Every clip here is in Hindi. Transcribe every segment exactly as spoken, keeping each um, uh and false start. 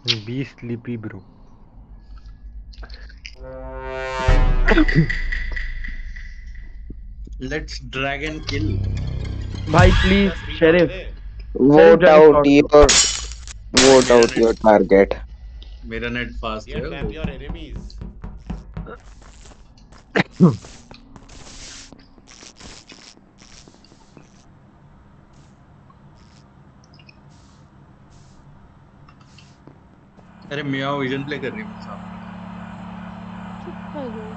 Be sleepy, bro. Let's drag and kill. भाई प्लीज स्पीड होने शेरिफ दे। शेरिफ Vote जंग out स्लॉट दो। your भाई vote मेरा out नेट your target. मेरा नेट फास्ट Yet है map वो। your enemies. अरे मियाओ विजन प्ले कर रही है मेरे सामने। चुप कर दो।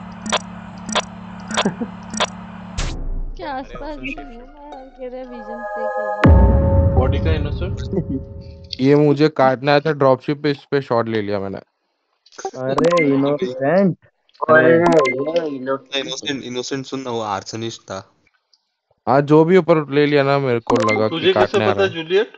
क्या अरे आसपास also भी shift. नहीं है मैं कह रहा विजन प्ले कर रहा हूँ। बॉडी का इनोसेंट ये मुझे काटना है, तो ड्रॉपशिप पे इस पे शॉट ले लिया मैंने। अरे इनोसेंट। अरे इनोसेंट इनोसेंट सुन ना, वो आर्सनिस्ट था। हाँ, जो भी ऊपर ले लिया ना, मेरे को लगा कि तुझे कैसे काटने आ पता रहा है। जूलियट?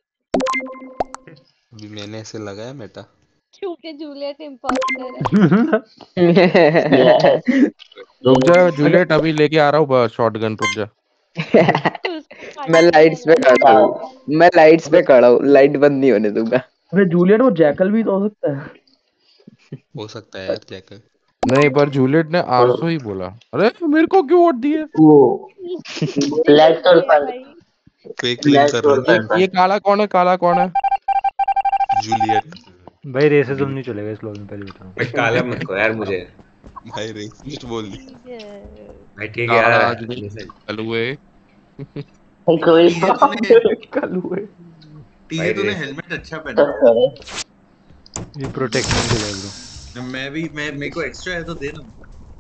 अभी मैंने ऐसे लगाया मेटा। क्योंकि जूलियट इम्पोस्टर है। रुक जा अगर जूलियट, अभी लेके आ रहा हूँ शॉटगन, रुक जा। तो उसको मैं काटने लाइट्स पे वाला खड़ा हूँ। मैं लाइट्स अबे पे खड़ा हूँ, लाइट बंद नहीं होने दूंगा। अबे जूलियट वो जैकल भी तो हो सकता है। हो सकता है यार, जैकल। नहीं, पर जूलियट ने आरसो ही बोला। अरे मेरे को क्यों वोट दिए? वो है। ब्लैक क्यों टोल दिया पर भाई? फेक क्लेम ब्लैक कर रहा टोल है ये ना। पर ये काला कौन है? काला कौन है? जूलियट। भाई रेसिज्म नहीं चलेगा इस लॉबी में, पहले बता रहा भाई काला मत कहो यार मुझे। भाई रेसिस्ट बोल दी। ठीक है। भाई ठीक है यार। काला आदमी innocent। कलुए। कोई टीजे तूने कल हुए। टीजे भाई तूने रेस हेलमेट अच्छा पहना सब करे। हूँ। ये प्रोटेक्शन के लिए ब्रो। है। मैं भी मैं मेरे को एक्स्ट्रा है तो दे ना।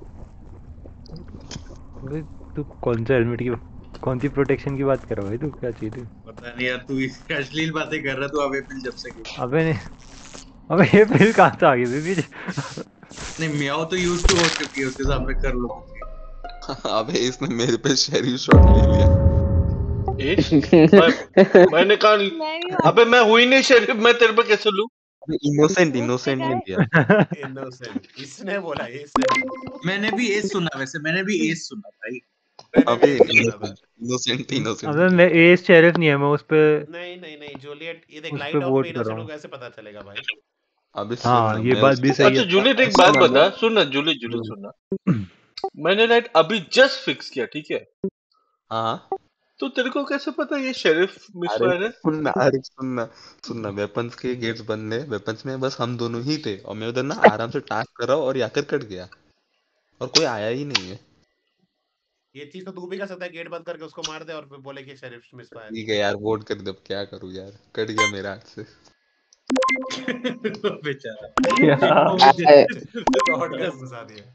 भाई तू कौन सा हेलमेट की कौन सी प्रोटेक्शन की बात कर रहा है भाई? तू क्या चाहिए थी? पता नहीं यार, तू इस अश्लील बातें कर रहा, तू अबे पिल जब से गई। अबे नहीं, अबे ये फिर कहाँ से आ गई थी पीछे? नहीं मियाओ तो यूज टू हो चुकी है, उसके सामने कर लो कुछ भी। अबे इसने मेरे पे शेरी शॉट ले लिया। इश मैं मैंने कहा मैं भी अबे वापस मैं हुई नहीं शरीफ, मैं तेरे पे कैसे लूं? इनोसेंट उसने इनोसेंट कहा ने है दिया। Innocent. इसने बोला, इसने नहीं। मैंने भी एस सुना, वैसे मैंने भी एस सुना भाई। मैंने भी अबे यही सुना था। इनोसेंट इनोसेंट अबे ने मैं दिया। एस शेरिफ नहीं है, मैं उस पे नहीं नहीं नहीं जूलियट, ये देख उस पे लाइट ऑफ में वोट कर रहा इनोसेंट को हूँ। कैसे पता चलेगा भाई? अबे सुन हाँ ना, ये मैं बात भी उसको सही अच्छा है। जूलियट एक बात सुना ना। बता, सुन ना जूलियट जूलियट सुनना। मैंने लाइट अभी जस्ट फिक्स किया, ठीक है? हाँ। तो तेरे को कैसे पता ये शेरिफ अरे मिसफायर है? सुनना, अरे सुनना सुनना, वेपन्स के गेट्स बंद है, वेपन्स में बस हम दोनों ही थे, और मैं उधर ना आराम से टास्क कर रहा हूँ और आकर कट गया, और कोई आया ही नहीं है। ये चीज तो तू भी कर सकता है, गेट बंद करके उसको मार दे और फिर बोले कि शरीफ मिस फायर। ठीक है यार, वोट कर दे, अब क्या करूँ यार, कट गया मेरा हाथ से। बेचारा। क्या? वो मुझे I, शॉट गन घुसा दिया।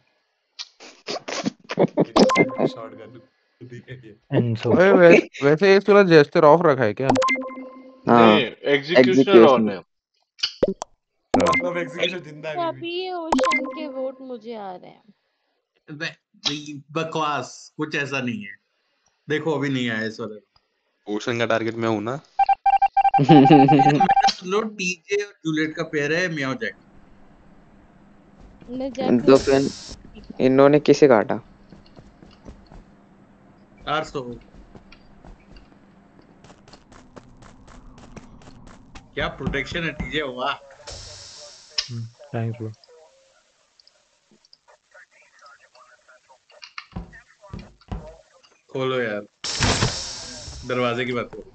इनोसेंट को शॉट गन दिया ये। एंसो अरे वै, वैसे ये सुना जेस्टर ऑफ रखा है क्या? नहीं, हाँ एग्जीक्यूशनर ऑन एग्जीक्यूशन। है। मतलब एग्जीक्यूशन जिंदा है तो अभी भी। अभी ये ओशन के वोट मुझे आ रहे हैं। बे- बकवास, कुछ ऐसा नहीं है। देखो अभी नहीं आया इस वाले में। ओशन का टारगेट मैं हूँ ना। यार मेरा सुन लो, टीजे और जूलियट का पेयर है मियाओ जैक। मैं जैक तो फिर इन्होंने किसे काटा? आर सो क्या प्रोटेक्शन है टीजे, वाह। Thanks bro. खोलो यार, दरवाजे की बात करो।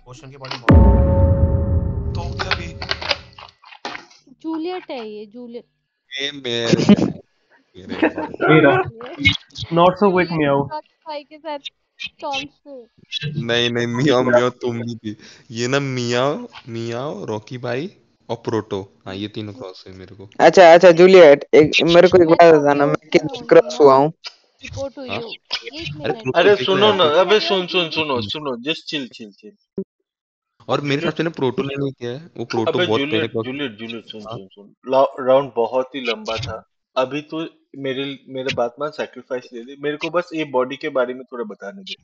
ओशन की बॉडी मॉर्गन। तो क्या भी जूलियट है ये, जूलियट। ये मेरे मेरे भाई मेरा ये नॉट सो क्विक मियाओ। भाई के साथ टॉम्स से। नहीं नहीं मियाओ मियाओ तुम नहीं थी ये ना मियाओ मियाओ रॉकी भाई और प्रोटो हाँ ये तीनों क्रॉस है मेरे को अच्छा अच्छा जूलियट, एक मेरे को एक मैं बात तभी बताना, मैं ओके किधर रहूंगी क्रॉस ना, हुआ हूँ? रिपोर्ट टू हाँ यू। एक अरे मिनट, प्रोटो अरे दिख रहा सुनो है ना, मुझे यार अबे लग रहा है सुन सुन जूलियट। सुनो सुनो, जस्ट चिल चिल चिल। और मेरे हिसाब जूलियट, से ना प्रोटो ने नहीं किया है वो प्रोटो अबे बहुत पहले जूलियट क्रॉस जूलियट जूलियट सुन हाँ सुन सुन, राउंड बहुत ही लंबा था। अभी तो मेरे मेरे बात मान, सैक्रिफाइस ले ले, मेरे को बस ये बॉडी के बारे में थोड़ा बताने दे।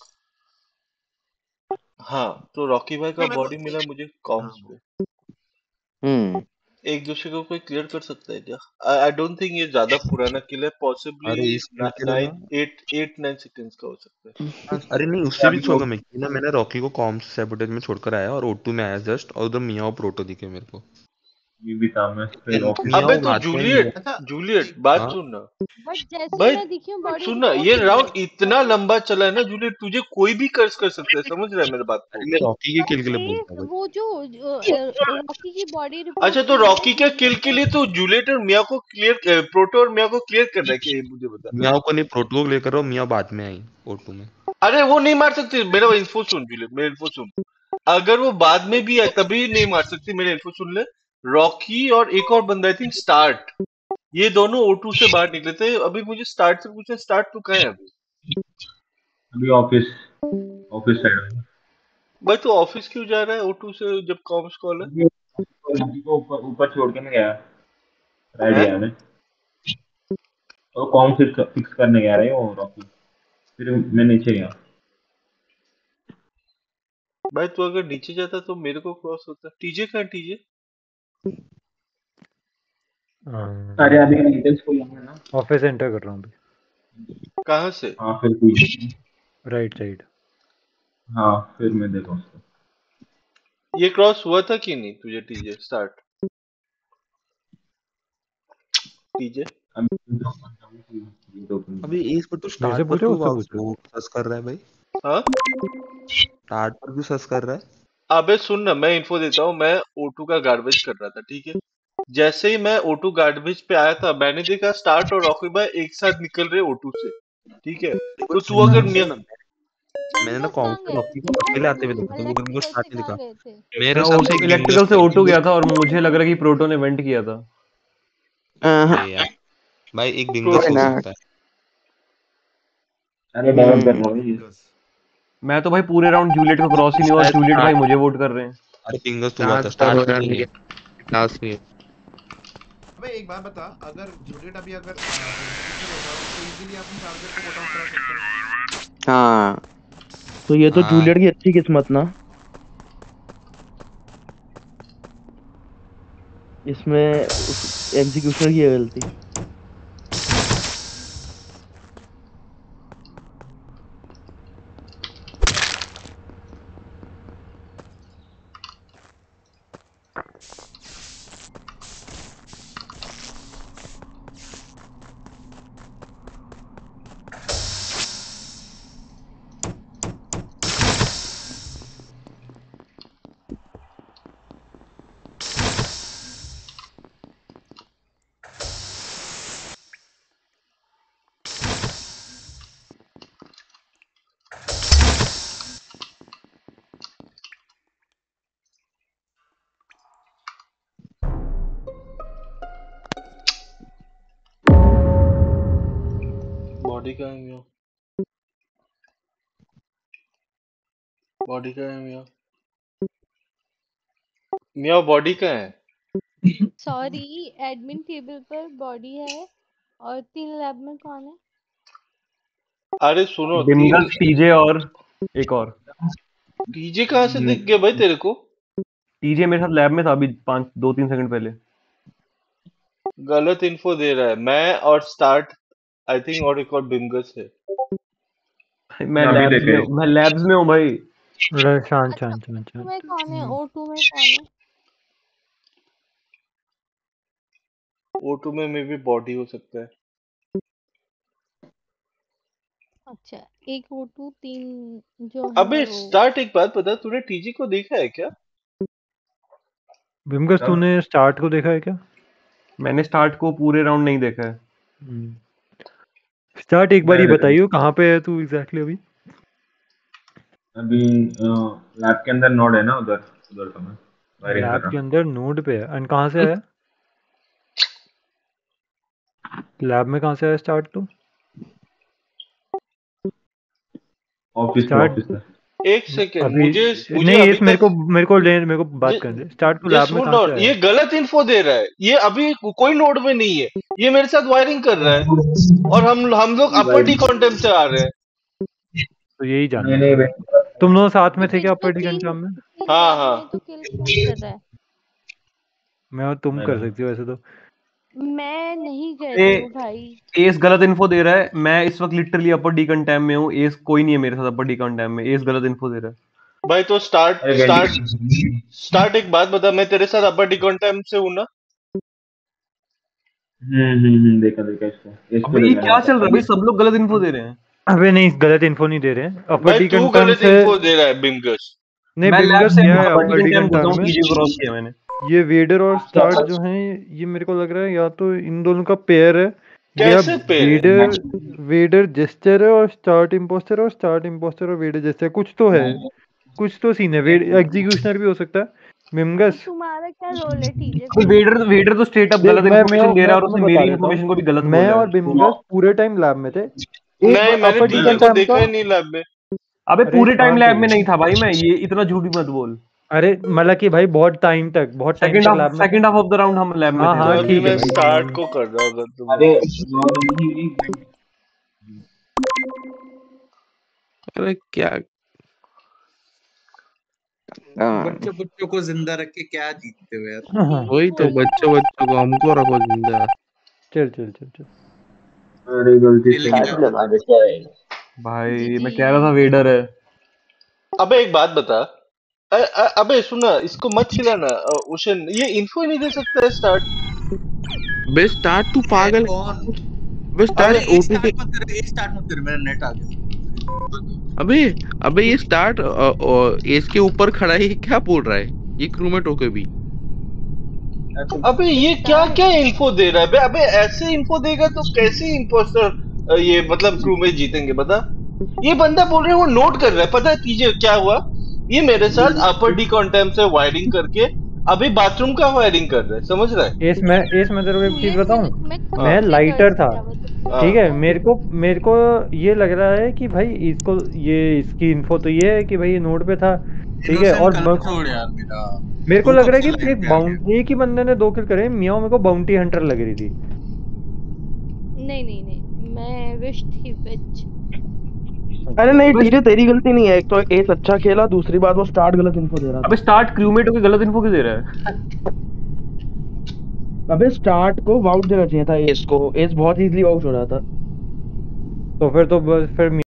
हाँ, तो रॉकी भाई का मैं मेरे को बॉडी मिला एक मुझे हाँ कॉम्स वो पे। हम्म एक दूसरे को कोई क्लियर कर सकता है क्या? आई डोंट थिंक ये ज्यादा पुराना किल है, अरे पॉसिबली इस किल के लिए ना nine eight eight nine seconds का हो सकता है। हाँ, अरे नहीं उससे भी छोड़कर मैं ना मैंने रॉकी को कॉम्स सैबोटेज में छोड़कर आया और ओटू में आया जस्ट और उधर मियाओ प्रोटो दिखे मेरे को ये भी था मैं फिर एंड ऑफिस अबे मियाओ तो बाद में जूलियट, अच्छा जूलियट बात हाँ सुन ना बट जैसे ही भाई, मैं दिखी हूँ बॉडी सुन ना, रिपोर्ट ये हुई है। राउंड इतना लंबा चला है ना जूलियट, तुझे कोई भी कर्स कर सकता है, समझ रहा है मेरे बात को? अरे मैं रॉकी के किल के लिए बोलता अरे हूँ वो जो रॉकी की बॉडी रिपोर्ट अच्छा, तो हुई है रॉकी के किल जूलियट के ने। लिए तो जूलियट और मिया को क्लियर, प्रोटो और मिया को क्लियर कर रहा है कि ये मुझे बता। मियाओ को नहीं प्रोटो को लेकर रहा हूँ मियाओ बाद में आई ओटू में अरे वो नहीं मार सकती, मेरा इन्फो सुन जूलियट, मेरा इन्फो सुन। अगर वो बाद में भी है तभी नहीं मार सकती, मेरा इन्फो सुन ले। रॉकी और एक और बंदा, आई थिंक स्टार्ट, ये दोनों ओ टू से बाहर निकले थे। अभी मुझे स्टार्ट से पूछना, स्टार्ट तो कहाँ है अभी? अभी ऑफिस ऑफिस साइड में भाई तो ऑफिस क्यों जा रहा है ओ टू से जब कॉम्स कॉल है? अभी लड़की को ऊपर ऊपर छोड़ के मैं गया राइट हैं? गया मैं वो कॉम फिक्स फिक्स करने गया रही वो रॉकी फिर मैं नीचे गया भाई तू अगर नीचे जाता तो मेरे को क्रॉस होता। टीजे कहाँ है टीजे? अरे अभी डिटेल्स को लेंगे ना ऑफिस एंटर कर रहा हूँ अभी। कहाँ से? हाँ फिर कोई राइट साइड। हाँ फिर मैं देखा उसको ये क्रॉस हुआ था कि नहीं तुझे टीजे स्टार्ट? टीजे अभी दो अभी इस पर तू मेरे से स्टार्ट पर पूछो क्यों उससे पूछो। वो सस कर रहा है भाई हाँ, स्टार्ट पर क्यों सस कर रहा है अबे सुन ना, मैं इन्फो देता हूँ। मैं ओ टू का गार्बेज कर रहा था, ठीक है? जैसे ही मैं ओ टू गार्बेज पे आया था, मैंने देखा स्टार्ट और रॉकी भाई एक साथ निकल रहे ओ टू से, ठीक है? तो तू अगर सुन मिया, ना मैंने ना बिंगस कॉम्स कहाँ पे गए रॉकी थे? को अकेले आते हुए देखा था वो मेरे को इलेक्ट्रिकल स्टार्ट से नहीं कहाँ दिखा गए थे? मेरे मैं हिसाब से ओटू एक इलेक्ट्रिकल डिंगस से है ओटू डिंगस गया था और मुझे लग रहा है कि प्रोटो ने वेंट किया था। हाँ, अरे यार भाई एक डिंगस कोई हो ना। सकता है अरे डेवलप कर हम्म रहा हूँ डिंगस। मैं तो भाई पूरे राउंड जूलियट को क्रॉस ही नहीं हुआ और शायद जूलियट भाई स्टार्ट मुझे वोट कर रहे हैं। अरे डिंगस तो हुआ था डांस स्टार्ट करो पर यार नहीं है डांस में अबे एक बात बता, अगर जूलियट अभी अगर एग्जीक्यूशन होता तो इजीली अपन चार्जर को वोट ऑफ करा सकते हैं। हाँ तो ये तो हाँ जूलियट की अच्छी किस्मत ना इसमें उस एग्जीक्यूशनर की है गलती। बॉडी कहाँ है मिया? बॉडी कहाँ है मिया? मिया बॉडी कहाँ है? सॉरी, एडमिन टेबल पर बॉडी है और तीन लैब में कौन है? अरे सुनो, तीन डिंगस टीजे और एक और टीजे कहाँ से दिख गया भाई तेरे को? टीजे मेरे साथ लैब में था अभी पाँच दो तीन सेकंड पहले। गलत इन्फो दे रहा है। मैं और स्टार्ट, आई थिंक, और एक और बिंगस है। मैं अभी लैब्स देखे में मैं लैब्स में हूँ भाई। शांत शांत अच्छा, शांत ओ टू शांत में कौन है? हम्म। ओ टू में कौन है? ओ टू में मे भी बॉडी हो सकता है। अच्छा, एक ओ टू तीन जो अबे है वो स्टार्ट, एक बात बता, तूने टीजी को देखा है क्या? विमगस तूने स्टार्ट को देखा है क्या? मैंने स्टार्ट को पूरे राउंड नहीं देखा है। स्टार्ट एक बार मैं ही देखा बताइए कहाँ पे है तू एग्जैक्टली अभी? अभी लैब के अंदर नोड है ना, उधर उधर तो मैं वायरिंग कर लैब रहा के अंदर नोड पे है। एंड कहाँ से आया? लैब में कहाँ से आया स्टार्ट तो? ऑफिस से स्टार्ट ऑफिस से एक सेकेंड, अभी मुझे मुझे नहीं, अभी इस मेरे तक को मेरे को ले मेरे को बात करने दे। स्टार्ट तो लैब जस्ट में होल्ड कहाँ से ऑन, आया? ये गलत इन्फो दे रहा है। ये अभी कोई नोड में नहीं है, ये मेरे साथ वायरिंग कर रहा है और हम हम लोग अपर डिकॉन्टेम से आ रहे हैं। तो यही नहीं जानना नहीं था। भाई, तुम दोनों साथ में तो थे फिर क्या तो अपर तीन डिकंटाम में? तीन हाँ लैब हाँ में तो किल कौन कर रहा है? मैं और तुम कर मैंने सकती हो वैसे तो। मैं नहीं कर ए, रही हूँ भाई। एस गलत इन्फो दे रहा है। मैं इस वक्त लिटरली अपर डिकंटाम में हूँ। एस कोई नहीं है मेरे साथ अपर डिकंटाम में। एस गलत इन्फो दे रहा है। भाई, तो स्टार्ट अरे स्टार्ट वेंट स्टार्ट एक बात बता, मैं तेरे साथ अपर डिकॉन्टेम से हूँ ना? हम्म हम्म हम्म देखा देखा इसको इसको अबे ये देखा क्या नहीं चल रहा है भाई? अभी सब लोग गलत इन्फो दे रहे हैं। अबे नहीं, गलत इन्फो नहीं दे रहे हैं। अपर भाई तू डिकंटाम गलत से इन्फो दे रहा है बिमगस। नहीं, मैं लैब बिमगस से गया है अपर अपर डिकंटाम घुसा डिकंटाम हूँ। में। टीजी क्रॉस किया मैंने। ये वेडर और स्टार्ट जो हैं, ये मेरे को लग रहा है या तो इन दोनों का पेयर है या कैसे पेड़ है? वेडर वेडर जेस्टर है और स्टार्ट इम्पोस्टर और स्टार्ट इम्पोस्टर और वेडर जेस्टर, कुछ तो है। कुछ तो सीन है। वेड एग्जीक्यूशनर भी हो सकता है। तो मिमगस तुम्हारा क्या रोल है टीजे अबे को? वेडर वेडर तो स्ट्रेट अप देख, गलत मैं मैं इन्फॉर्मेशन दे रहा मैं है और तुम्हें उसने बता मेरी देता हूँ। इन्फॉर्मेशन को भी गलत मैं बोला और है। बिमगस पूरे टाइम लैब में थे। एक नहीं, मैंने अपर टीजे को डिकंटाम देखा का। ही नहीं लैब में। अबे अरे पूरे टाइम शांत लैब हो। में नहीं था भाई मैं। ये इतना झूठ भी मत बोल। अरे मतलब कि भाई बहुत टाइम तक बहुत टाइम सेकंड तक हाफ लैब में था। Second half of the round हम लैब में हाँ थे हाँ तो भाई। अभी ठीक है मैं भाई। स्टार्ट को कर रहा हूँ, अगर तुम अरे लोग बोलो तो। नहीं एक मिनट अरे क्या हाँ बच्चों बच्चों को जिंदा रख के क्या जीतते हो यार? वही तो, चल बच्चों बच्चों को हमको रखो जिंदा। चल चल चल चल। अरे गलती ये से लेकिन काट लगा देता है। भाई मैं जीजी। कह रहा था वेडर है। अबे एक बात बता, अ, अ, अबे सुना, इसको मत चिल्लाना अ, उशन, ये इन्फो ही नहीं दे सकता है स्टार्ट। बे स्टार्ट तू ए, पागल है। कौन? बे अबे स्टार्ट ए ओटू के। स्टार्ट मत कर, ए स्टार्ट मत कर, मेरा नेट आ गया। अबे अबे ये स्टार्ट एस के ऊपर खड़ा है, ये क्या बोल रहा है? ये क्रूमेट होके भी। अबे ये क्या स्टार्ट क्या इन्फो दे रहा है बे? अबे ऐसे इन्फो देगा तो कैसे इम्पोस्टर ये मतलब क्रू में जीतेंगे बता? ये बंदा बोल रहे हैं वो नोट कर रहा है। पता है तुझे क्या हुआ? ये मेरे साथ अपर डिकॉन्टेम से वायरिंग करके अभी बाथरूम का वायरिंग कर रहा है, समझ रहा है? एस मैं एस मैं तेरे को एक चीज ये बताऊं। मैं मैं खुद मैं से कर लाइटर था, क्या बता? ठीक हाँ है। मेरे को मेरे को ये लग रहा है कि भाई इसको ये इसकी इन्फो तो ये है कि भाई ये नोड पे था, ठीक है। इनोसेंट और कलर ब- छोड़ यार मेरा। मेरे को तू लग कब रहा है से कि लाइफ एक पे आ गया? बाउंटी एक ही बंदे ने दो किल करे। मियाँ मेरे को बाउंटी हंटर लग रही थी। नहीं नहीं नहीं, मैं विश थी बिच। अरे नहीं टीजे, तेरी गलती नहीं है। एक तो एस अच्छा खेला, दूसरी बात वो स्टार्ट गलत इन्फो दे रहा अबे था। स्टार्ट क्रूमेट होके गलत इन्फो क्यों दे रहा है? अबे स्टार्ट को वाउट देना चाहिए था एस को। एस बहुत इजीली आउट हो रहा था। तो फिर तो बस फिर